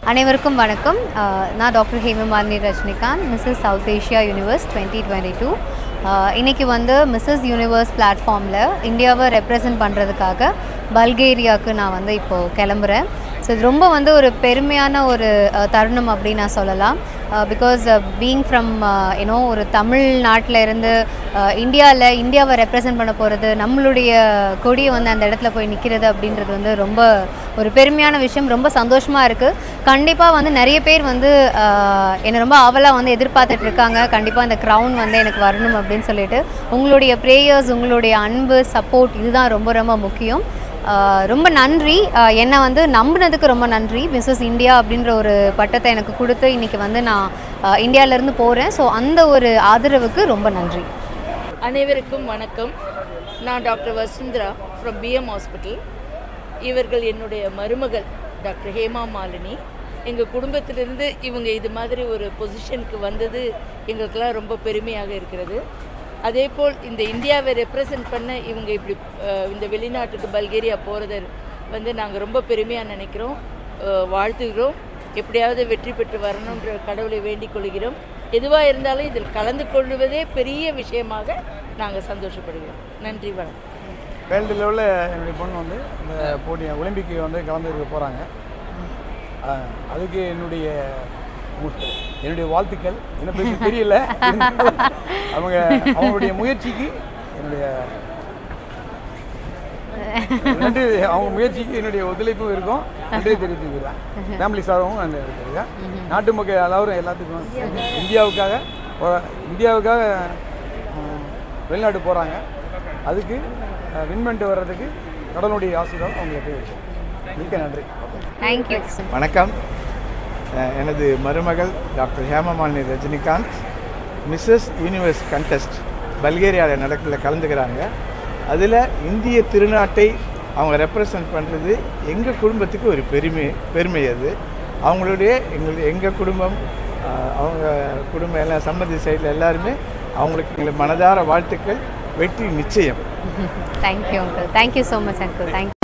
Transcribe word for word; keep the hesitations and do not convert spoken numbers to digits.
அனைவருக்கும் வணக்கம். நான் doctor Hemamalaini Rajinikanth, Mrs South Asia Universe twenty twenty two. இன்றைக்கி வந்து மிஸ்ஸஸ் யூனிவர்ஸ் பிளாட்ஃபார்மில் இந்தியாவை ரெப்ரசன்ட் பண்ணுறதுக்காக பல்கேரியாவுக்கு நான் வந்து இப்போது கிளம்புறேன். ஸோ இது ரொம்ப வந்து ஒரு பெருமையான ஒரு தருணம் அப்படின்னு நான் சொல்லலாம். பிகாஸ் பீயிங் ஃப்ரம் யூனோ ஒரு தமிழ்நாட்டில் இருந்து இந்தியாவில் இந்தியாவை ரெப்ரசன்ட் பண்ண போகிறது, நம்மளுடைய கொடியை வந்து அந்த இடத்துல போய் நிற்கிறது அப்படின்றது வந்து ரொம்ப ஒரு பெருமையான விஷயம். ரொம்ப சந்தோஷமாக இருக்குது. கண்டிப்பாக வந்து நிறைய பேர் வந்து என்னை ரொம்ப ஆவலாக வந்து எதிர்பார்த்துட்ருக்காங்க. கண்டிப்பாக இந்த க்ரௌன் வந்து எனக்கு வரணும் அப்படின்னு சொல்லிட்டு உங்களுடைய ப்ரேயர்ஸ், உங்களுடைய அன்பு, சப்போர்ட் இதுதான் ரொம்ப ரொம்ப முக்கியம். ரொம்ப நன்றி. என்னை வந்து நம்பினதுக்கு ரொம்ப நன்றி. மிஸ்ஸஸ் இந்தியா அப்படின்ற ஒரு பட்டத்தை எனக்கு கொடுத்து இன்றைக்கி வந்து நான் இந்தியாவிலேருந்து போகிறேன். ஸோ அந்த ஒரு ஆதரவுக்கு ரொம்ப நன்றி. அனைவருக்கும் வணக்கம். நான் doctor Vasundhara from PM hospital. இவர்கள் என்னுடைய மருமகள் டாக்டர் ஹேமாமாலினி. எங்கள் குடும்பத்திலிருந்து இவங்க இது மாதிரி ஒரு பொசிஷனுக்கு வந்தது எங்களுக்கெல்லாம் ரொம்ப பெருமையாக இருக்கிறது. அதேபோல் இந்த இந்தியாவை ரெப்ரசன்ட் பண்ண இவங்க இப்படி இந்த வெளிநாட்டுக்கு பல்கேரியா போகிறத வந்து நாங்கள் ரொம்ப பெருமையாக நினைக்கிறோம், வாழ்த்துகிறோம். எப்படியாவது வெற்றி பெற்று வரணுன்ற கடவுளை வேண்டிக் கொள்கிறோம். எதுவாக இருந்தாலும் இதில் கலந்து கொள்வதே பெரிய விஷயமாக நாங்கள் சந்தோஷப்படுகிறோம். நன்றி, வணக்கம். வேர்ல்டு லெவலில் என்னுடைய பொண்ணு வந்து இந்த போட்டி ஒலிம்பிக்கு வந்து கலந்துக்க போகிறாங்க. அதுக்கு என்னுடைய என்னுடைய வாழ்த்துக்கள். என்ன பேச தெரியல, அவங்க அவங்களுடைய முயற்சிக்கு என்னுடைய நன்றி. அவங்க முயற்சிக்கு என்னுடைய ஒத்துழைப்பும் இருக்கும். நன்றி தெரிவித்துக்கிறேன். ஃபேமிலி சார்பாகவும் நன்றி தெரிவிக்கிறேன். நாட்டு மக்கள் எல்லாரும் எல்லாத்துக்கும் இந்தியாவுக்காக இந்தியாவுக்காக வெளிநாட்டு போகிறாங்க. அதுக்கு வின் பண்ணிட்டு வர்றதுக்கு கடவுளுடைய ஆசீர்வாதம் அவங்களுக்கு இருக்கும். மிக்க நன்றி. தேங்க்யூ. வணக்கம். எனது மருமகள் doctor Hemamalini Rajinikanth Mrs Universe contest பல்கேரியாவில் நடக்கல கலந்துக்கிறாங்க. அதில் இந்திய திருநாட்டை அவங்க ரெப்ரசன்ட் பண்ணுறது எங்கள் குடும்பத்துக்கு ஒரு பெருமை பெருமை அது. அவங்களுடைய எங்கள் எங்கள் குடும்பம், அவங்க குடும்பம் எல்லாம் சம்மதி சைடில் எல்லாருமே அவங்களுக்கு எங்களுக்கு மனதார வாழ்த்துக்கள். வெற்றி நிச்சயம். Thank you uncle. Thank you so much uncle. Thank you.